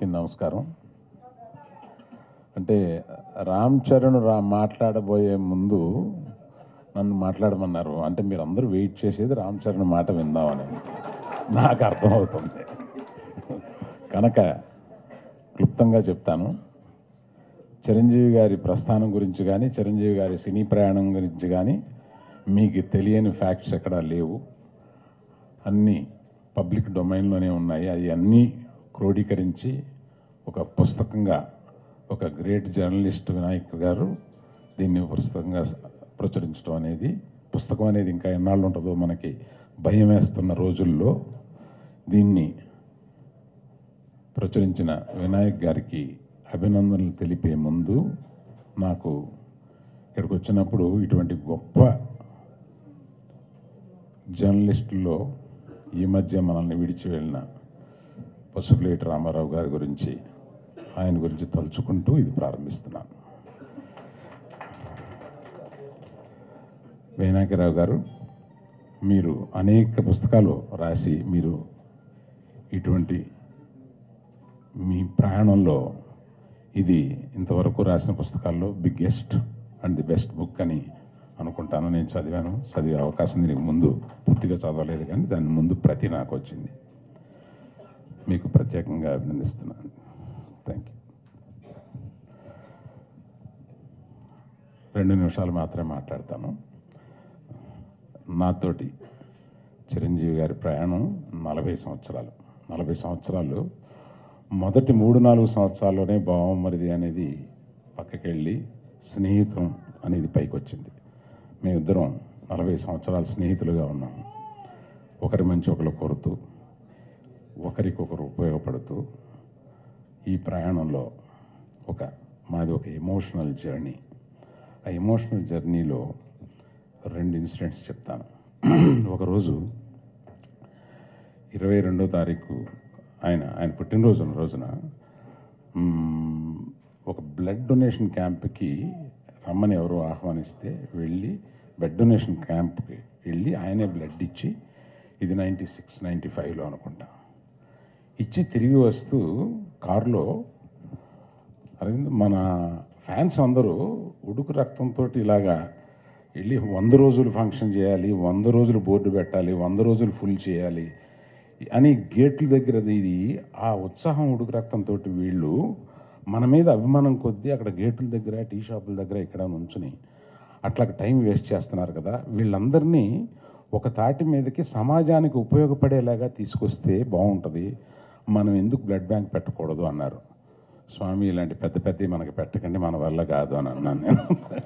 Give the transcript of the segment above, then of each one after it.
నమస్కారం. అంటే రామ్ చరణ్ మాట్లాడబోయే ముందు నన్ను మాట్లాడమన్నారు. అంటే మీరు అందరూ వెయిట్ చేసేది రామ్ చరణ్ మాట విందామని నాకు అర్థమవుతుంది. కనుక క్లుప్తంగా చెప్తాను. చిరంజీవి గారి ప్రస్థానం గురించి కానీ, చిరంజీవి గారి సినీ ప్రయాణం గురించి కానీ మీకు తెలియని ఫ్యాక్ట్స్ ఎక్కడా లేవు. అన్నీ పబ్లిక్ డొమైన్లోనే ఉన్నాయి. అవి అన్నీ క్రోడీకరించి ఒక పుస్తకంగా ఒక గ్రేట్ జర్నలిస్ట్ వినాయక్ గారు దీన్ని పుస్తకంగా ప్రచురించడం అనేది, పుస్తకం అనేది ఇంకా ఎన్నాళ్ళు ఉంటుందో మనకి భయం వేస్తున్న రోజుల్లో దీన్ని ప్రచురించిన వినాయక్ గారికి అభినందనలు తెలిపే ముందు, నాకు ఇక్కడికి వచ్చినప్పుడు ఇటువంటి గొప్ప జర్నలిస్టుల్లో ఈ మధ్య మనల్ని విడిచి వెళ్ళిన పసుపులేటి రామారావు గారి గురించి, ఆయన గురించి తలుచుకుంటూ ఇది ప్రారంభిస్తున్నాను. వినాయకరావు గారు, మీరు అనేక పుస్తకాలు రాసి, మీరు ఇటువంటి మీ ప్రయాణంలో ఇది ఇంతవరకు రాసిన పుస్తకాల్లో biggest and the best book అని అనుకుంటాను. నేను చదివాను, చదివే అవకాశం దీనికి ముందు పూర్తిగా చదవలేదు, కానీ దాని ముందు ప్రతి నాకు వచ్చింది. మీకు ప్రత్యేకంగా అభినందిస్తున్నాను. Thank you. 2 నిమిషాలు మాత్రమే మాట్లాడతాను. నాతోటి చిరంజీవి గారి ప్రయాణం 40 సంవత్సరాలు. 40 సంవత్సరాలు మొదటి 3-4 సంవత్సరాల్లోనే బావమరిది అనేది పక్కకెళ్ళి స్నేహితం అనేది పైకి వచ్చింది. మేమిద్దరం 40 సంవత్సరాలు స్నేహితులుగా ఉన్నాము. ఒకరి మంచి ఒకరు కోరుతూ, ఒకరికొకరు ఉపయోగపడుతూ ఈ ప్రయాణంలో మాది ఒక ఎమోషనల్ జర్నీ. ఆ ఎమోషనల్ జర్నీలో 2 ఇన్సిడెంట్స్ చెప్తాను. ఒకరోజు 22వ తారీఖు ఆయన పుట్టినరోజు రోజున ఒక బ్లడ్ డొనేషన్ క్యాంప్కి రమ్మని ఎవరో ఆహ్వానిస్తే వెళ్ళి బ్లడ్ డొనేషన్ క్యాంప్కి వెళ్ళి ఆయనే బ్లడ్ ఇచ్చి, ఇది 96-95లో అనుకుంటా, ఇచ్చి తిరిగి వస్తూ కారులో అరవింద్ మన ఫ్యాన్స్ అందరూ ఉడుకు రక్తంతో ఇలాగా వెళ్ళి 100 రోజులు ఫంక్షన్ చేయాలి, 100 రోజులు బోర్డు పెట్టాలి, 100 రోజులు ఫుల్ చేయాలి అని గేట్ల దగ్గర ఇది ఆ ఉత్సాహం ఉడుకు రక్తంతో వీళ్ళు మన మీద అభిమానం కొద్దీ అక్కడ గేట్ల దగ్గర, టీ షాపుల దగ్గర ఇక్కడ నుంచుని అట్లా టైం వేస్ట్ చేస్తున్నారు కదా, వీళ్ళందరినీ ఒక తాటి మీదకి సమాజానికి ఉపయోగపడేలాగా తీసుకొస్తే బాగుంటుంది, మనం ఎందుకు బ్లడ్ బ్యాంక్ పెట్టకూడదు అన్నారు. స్వామి, ఇలాంటి పెద్ద మనకి పెట్టకండి, మన వల్ల కాదు అని అన్నాను నేను.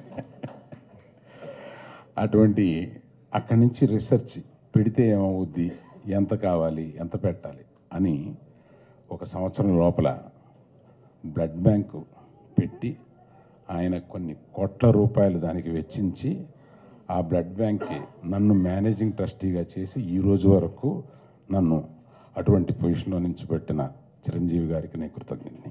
అటువంటి అక్కడి నుంచి రీసెర్చ్ పెడితే ఏమవుద్ది, ఎంత కావాలి, ఎంత పెట్టాలి అని 1 సంవత్సరం లోపల బ్లడ్ బ్యాంకు పెట్టి ఆయన కొన్ని కోట్ల రూపాయలు దానికి వెచ్చించి ఆ బ్లడ్ బ్యాంక్కి నన్ను మేనేజింగ్ ట్రస్టీగా చేసి ఈ రోజు వరకు నన్ను అటువంటి పొజిషన్లో నుంచి పెట్టిన చిరంజీవి గారికి నేను కృతజ్ఞుడిని.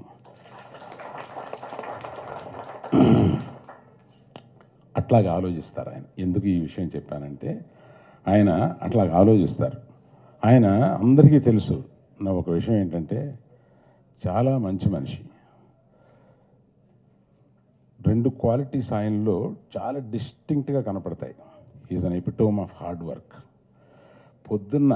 అట్లాగా ఆలోచిస్తారు ఆయన. ఎందుకు ఈ విషయం చెప్పానంటే, ఆయన అట్లాగా ఆలోచిస్తారు. ఆయన అందరికీ తెలుసు. నా ఒక విషయం ఏంటంటే, చాలా మంచి మనిషి. 2 క్వాలిటీస్ ఆయనలో చాలా డిస్టింక్ట్గా కనపడతాయి. Is an epitome of hard work. పొద్దున్న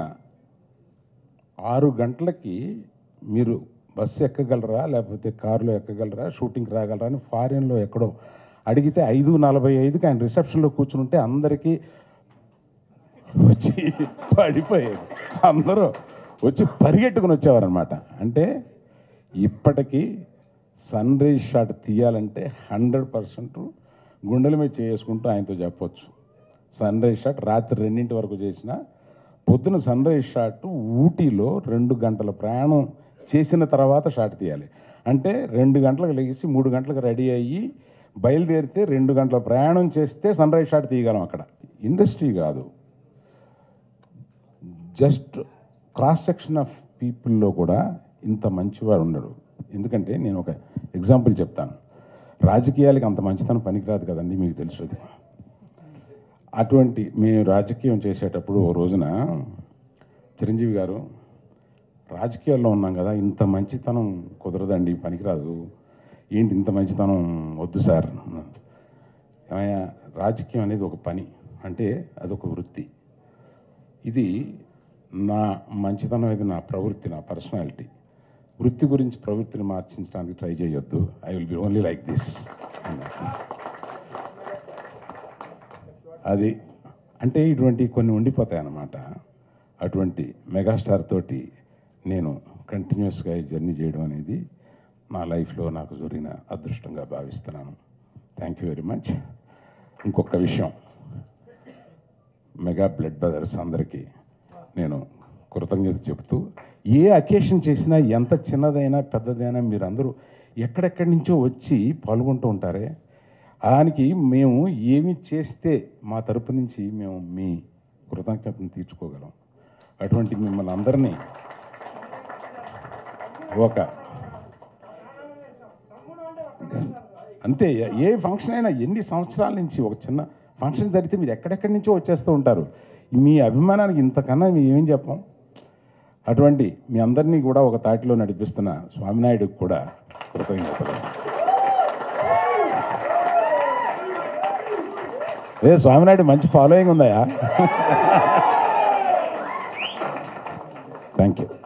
6 గంటలకి మీరు బస్సు ఎక్కగలరా, లేకపోతే కారులో ఎక్కగలరా, షూటింగ్కి రాగలరా అని ఫారిన్లో ఎక్కడో అడిగితే 5:45కి ఆయన రిసెప్షన్లో కూర్చుంటే అందరికీ వచ్చి పడిపోయేది. అందరూ వచ్చి పరిగెట్టుకుని వచ్చేవారనమాట. అంటే ఇప్పటికీ సన్ రైజ్ షాట్ తీయాలంటే 100% గుండెల మీద చేసుకుంటూ ఆయనతో చెప్పొచ్చు. సన్ రైజ్ షాట్ రాత్రి 2 వరకు చేసిన, పొద్దున సన్ రైజ్ షాట్ ఊటీలో 2 గంటల ప్రయాణం చేసిన తర్వాత షాట్ తీయాలి. అంటే 2 గంటలకు లేచి 3 గంటలకు రెడీ అయ్యి బయలుదేరితే 2 గంటల ప్రయాణం చేస్తే సన్ రైజ్ షాట్ తీయగలం. అక్కడ ఇండస్ట్రీ కాదు, జస్ట్ క్రాస్ సెక్షన్ ఆఫ్ పీపుల్లో కూడా ఇంత మంచివాడు ఉండడు. ఎందుకంటే నేను ఒక ఎగ్జాంపుల్ చెప్తాను. రాజకీయాలకి అంత మంచితనం పనికిరాదు కదండి, మీకు తెలుసుది. అటువంటి మేము రాజకీయం చేసేటప్పుడు ఓ రోజున చిరంజీవి గారు రాజకీయాల్లో ఉన్నాం కదా, ఇంత మంచితనం కుదరదండి, పనికిరాదు, ఏంటి ఇంత మంచితనం వద్దు సార్. ఏమయ్యా, రాజకీయం అనేది ఒక పని, అంటే అదొక వృత్తి. ఇది నా మంచితనం, ఇది నా ప్రవృత్తి, నా పర్సనాలిటీ. వృత్తి గురించి ప్రవృత్తిని మార్చించడానికి ట్రై చేయొద్దు. I will be only like this. అది అంటే ఇటువంటి కొన్ని ఉండిపోతాయి అన్నమాట. అటువంటి మెగాస్టార్ తోటి నేను కంటిన్యూస్గా జర్నీ చేయడం అనేది నా లైఫ్లో నాకు జరిగిన అదృష్టంగా భావిస్తున్నాను. Thank you very much. ఇంకొక విషయం, మెగా బ్లడ్ బ్రదర్స్ అందరికీ నేను కృతజ్ఞత చెబుతూ, ఏ అకేషన్ చేసినా, ఎంత చిన్నదైనా పెద్దదైనా, మీరందరూ ఎక్కడెక్కడి నుంచో వచ్చి పాల్గొంటూ ఉంటారే, దానికి మేము ఏమి చేస్తే మా తరపు నుంచి మేము మీ కృతజ్ఞతను తీర్చుకోగలం. అటువంటి మిమ్మల్ని అందరినీ ఒక అంతే, ఏ ఫంక్షన్ అయినా ఎన్ని సంవత్సరాల నుంచి ఒక చిన్న ఫంక్షన్ జరిగితే మీరు ఎక్కడెక్కడి నుంచో వచ్చేస్తూ ఉంటారు. మీ అభిమానానికి ఇంతకన్నా మేము ఏం చెప్పాం. అటువంటి మీ అందరినీ కూడా ఒక తాటిలో నడిపిస్తున్న స్వామినాయుడుకి కూడా కృతజ్ఞతలు. స్వామినాయుడు మంచి ఫాలోయింగ్ ఉందాయా? Thank you.